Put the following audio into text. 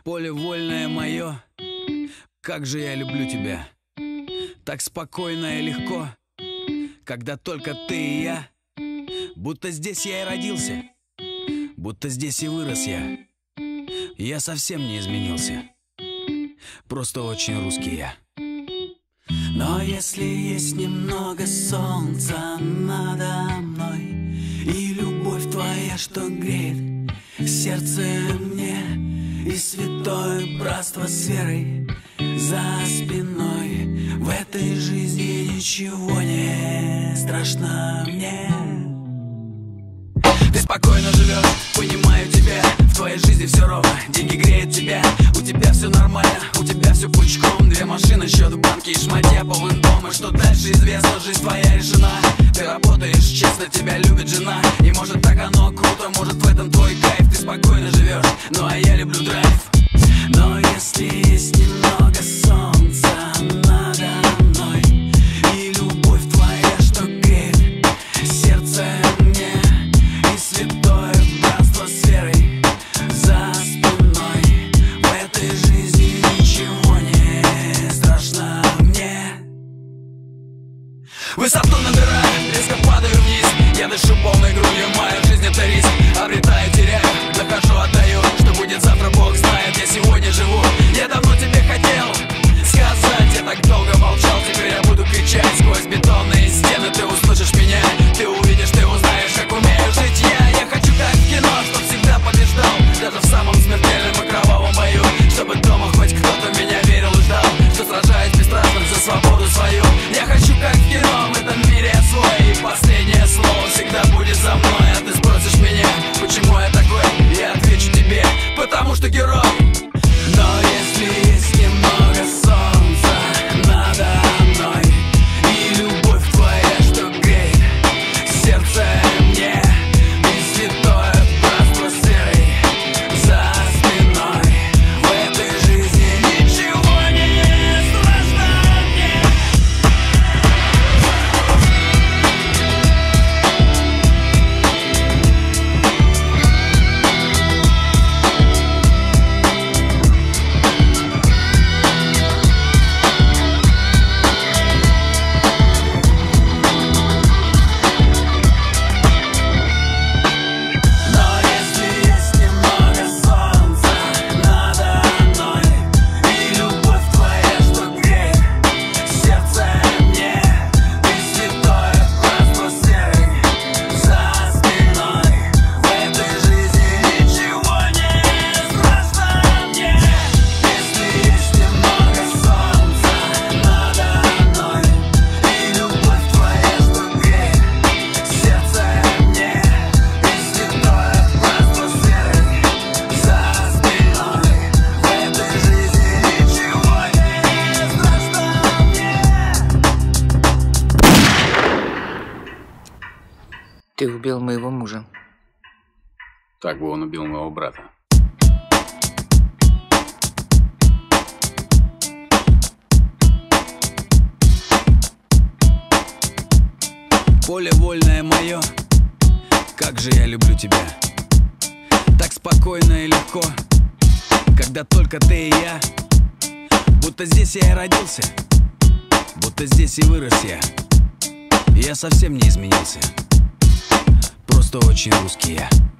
Поле вольное мое, как же я люблю тебя. Так спокойно и легко, когда только ты и я. Будто здесь я и родился, будто здесь и вырос я. Я совсем не изменился, просто очень русский я. Но если есть немного солнца надо мной и любовь твоя, что греет сердце мне, и святое братство с верой за спиной, в этой жизни ничего не страшно мне. Ты спокойно живешь, понимаю тебя, в твоей жизни все ровно, деньги греют тебя, у тебя все нормально, у тебя все пучком, две машины, счет в банке и шматья, полон дома. Что дальше известно, жизнь твоя решена. Ты работаешь честно, тебя любит жена, и может так оно круто, может в этом твой кайф. Ты спокойно живешь, ну а я люблю драйв. Но если есть немного солнца надо мной и любовь твоя, что греет сердце мне, и святое братство с верой за спиной, в этой жизни ничего не страшно мне. Высоту набираю, резко падаю вниз, я дышу полной грудью, моя жизнь это риск. Обретаю, теряю, нахожу, отдаю. Что будет завтра, Бог знает, я сегодня живу. Я давно тебе хотел сказать, я так долго молчал, теперь я буду кричать. Сквозь бетонные стены ты услышишь меня, ты увидишь, ты узнаешь, как умею жить я. Я хочу как в кино, чтоб всегда побеждал, даже в самом смертельном и кровавом бою. Чтобы дома хоть кто-то меня верил и ждал, что сражаюсь бесстрастно за свободу свою. Я хочу как в кино, в этом мире я свой, и последнее слово всегда будет за мной. А ты спросишь меня, почему я такой, я отвечу тебе, потому что герой. Но если есть немного солнца надо мной и любовь твоя, что греет сердце мне, и святое братство с верой за спиной, в этой жизни ничего не страшно мне. Но если есть немного солнца надо мной и любовь твоя, что греет сердце мне, и святое братство с верой за спиной, в этой жизни ничего не страшно мне. Если есть немного солнца надо мной и любовь твоя, что греет сердце мне, и святое братство с верой за спиной, в этой жизни ничего не страшно мне. Ты убил моего мужа. Так бы он убил моего брата. Поле вольное мое, как же я люблю тебя. Так спокойно и легко, когда только ты и я. Будто здесь я и родился, будто здесь и вырос я. Я совсем не изменился, просто очень русский я.